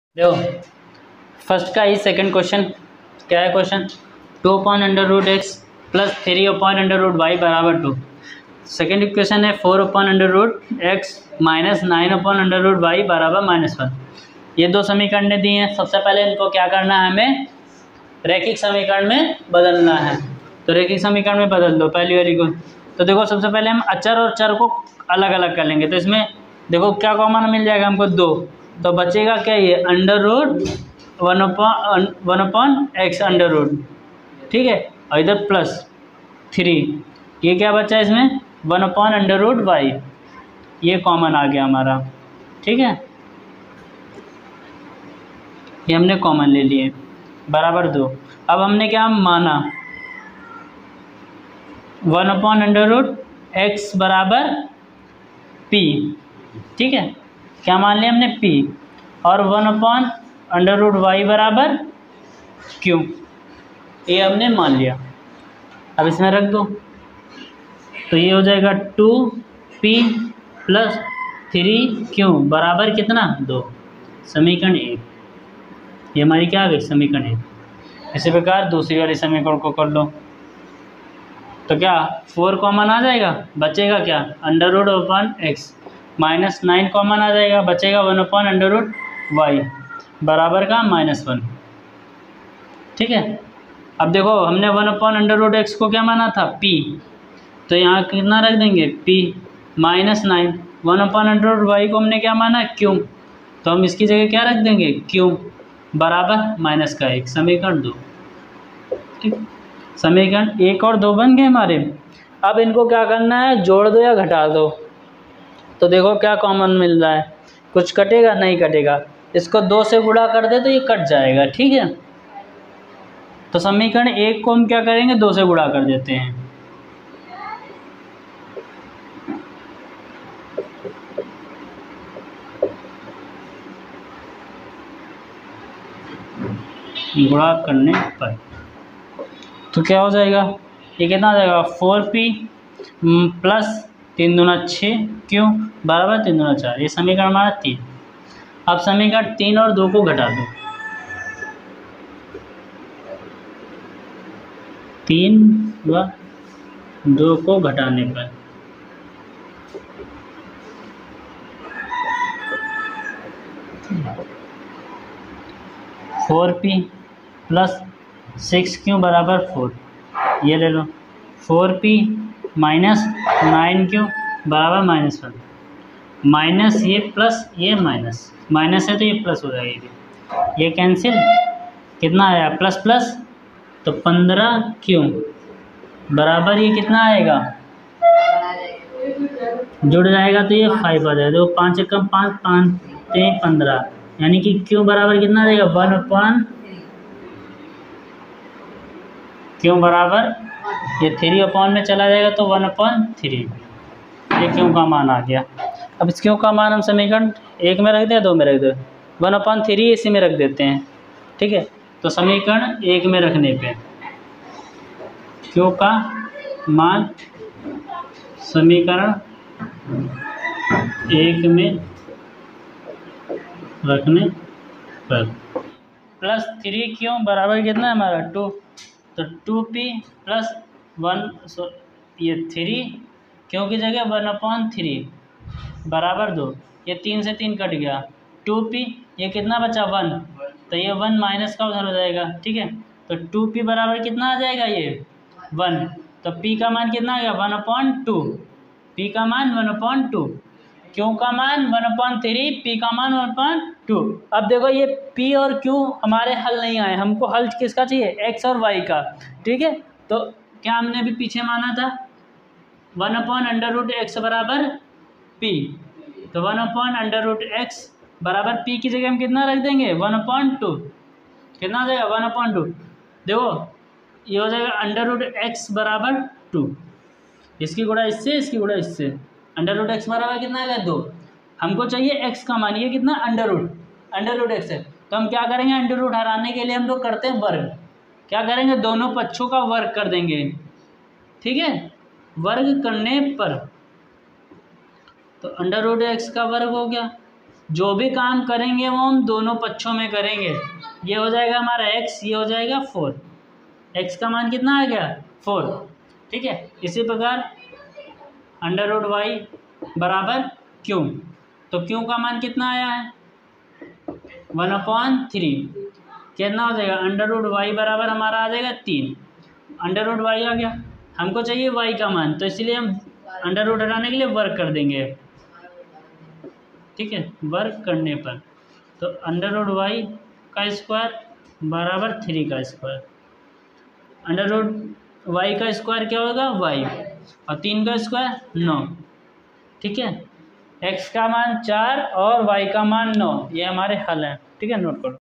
देखो फर्स्ट का ही second question क्या है क्वेश्चन 2/√x प्लस 3/√y बराबर 2। सेकेंड इक्वेशन है 4/√x माइनस 9/√y बराबर -1। ये दो समीकरण दिए हैं। सबसे पहले इनको क्या करना है, हमें रैखिक समीकरण में बदलना है। तो रैखिक समीकरण में बदल दो पहली वाली को। तो देखो सबसे पहले हम अचर और चर को अलग अलग कर लेंगे। तो इसमें देखो क्या कॉमन मिल जाएगा हमको 2, तो बचेगा क्या, ये √1/x अंडर रूट, ठीक है। और इधर +3, ये क्या बचा है इसमें 1/√y, ये कॉमन आ गया हमारा, ठीक है। ये हमने कॉमन ले लिए बराबर 2। अब हमने क्या माना 1/√x बराबर p, ठीक है। क्या मान लिया हमने p, और 1/√y बराबर q, ये हमने मान लिया। अब इसमें रख दो तो ये हो जाएगा 2p + 3q बराबर कितना 2, समीकरण 1। ये हमारी क्या आ गई समीकरण 1। इसी प्रकार दूसरी वाली समीकरण को कर लो। तो क्या 4 कॉमन आ जाएगा, बचेगा क्या √1x माइनस 9 कॉमन आ जाएगा, बचेगा 1/√y बराबर का -1, ठीक है। अब देखो हमने 1/√x को क्या माना था p, तो यहाँ कितना रख देंगे p -9। 1/√y को हमने क्या माना q, तो हम इसकी जगह क्या रख देंगे q बराबर -1, समीकरण 2, ठीक। समीकरण 1 और 2 बन गए हमारे। अब इनको क्या करना है, जोड़ दो या घटा दो। तो देखो क्या कॉमन मिल रहा है, कुछ कटेगा नहीं कटेगा। इसको 2 से गुणा कर दे तो ये कट जाएगा, ठीक है। तो समीकरण 1 को हम क्या करेंगे 2 से गुणा कर देते हैं। गुणा करने पर तो क्या हो जाएगा, ये कितना आ जाएगा 4p + 3 दूना 6q बराबर 3 दूना 4। ये समीकरण हमारा 3। अब समीकरण 3 और 2 को घटा दो। 3 व 2 को घटाने पर (4p + 6q बराबर 4), ये ले लो 4p - 9q बराबर -1, माइनस ये प्लस ये माइनस है तो ये प्लस हो जाएगा, ये कैंसिल, कितना आया प्लस प्लस, तो 15q बराबर ये कितना आएगा, जुड़ जाएगा तो ये 5 आ जाएगा। तो 5 एकम 5, 5 3 15, यानी कि q बराबर कितना आ जाएगा 1/, q बराबर ये 3 में चला जाएगा तो 1/3, ये q का मान आ गया। अब इस q का मान हम समीकरण 1 में रख दें 2 में रख दें, 1/3 इसी में रख देते हैं, ठीक है। तो समीकरण 1 में रखने पे q का मान समीकरण 1 में रखने पर +3q बराबर कितना है हमारा 2, तो 2p + 1 ये 3 q की जगह 1/3 बराबर 2, ये 3 से 3 कट गया, 2p ये कितना बचा 1, तो ये 1 माइनस का उधर हो जाएगा, ठीक है। तो 2p बराबर कितना आ जाएगा ये 1, तो p का मान कितना आ गया 1/2, p का मान 1/2, q का मान 1/3, p का मान 1/2। अब देखो ये p और q हमारे हल नहीं आए, हमको हल किसका चाहिए x और y का, ठीक है। तो क्या हमने अभी पीछे माना था 1/√x बराबर p, तो 1/√x बराबर p की जगह हम कितना रख देंगे 1/2, कितना हो जाएगा 1/2। देखो ये हो जाएगा √x बराबर 2, इसकी गुणा इससे इसकी गुणा इससे, √x बराबर कितना आएगा 2, हमको चाहिए x का मान, ये कितना √x है। तो हम क्या करेंगे √ हटाने के लिए हम लोग करते हैं वर्ग, क्या करेंगे दोनों पक्षों का वर्ग कर देंगे, ठीक है। वर्ग करने पर तो √x का वर्ग हो गया जो भी काम करेंगे वो हम दोनों पक्षों में करेंगे। ये हो जाएगा हमारा x, ये हो जाएगा 4। x का मान कितना आ गया 4, ठीक है। इसी प्रकार √y बराबर q, तो q का मान कितना आया है 1/3, कितना हो जाएगा √y बराबर हमारा आ जाएगा 3। √y आ गया, हमको चाहिए y का मान, तो इसलिए हम √ हटाने के लिए वर्क कर देंगे, ठीक है। वर्क करने पर तो √y का स्क्वायर बराबर 3 का स्क्वायर, √y का स्क्वायर क्या होगा y, और 3 का स्क्वायर 9, ठीक है। x का मान 4 और y का मान 9, ये हमारे हल हैं, ठीक है। नोट करो।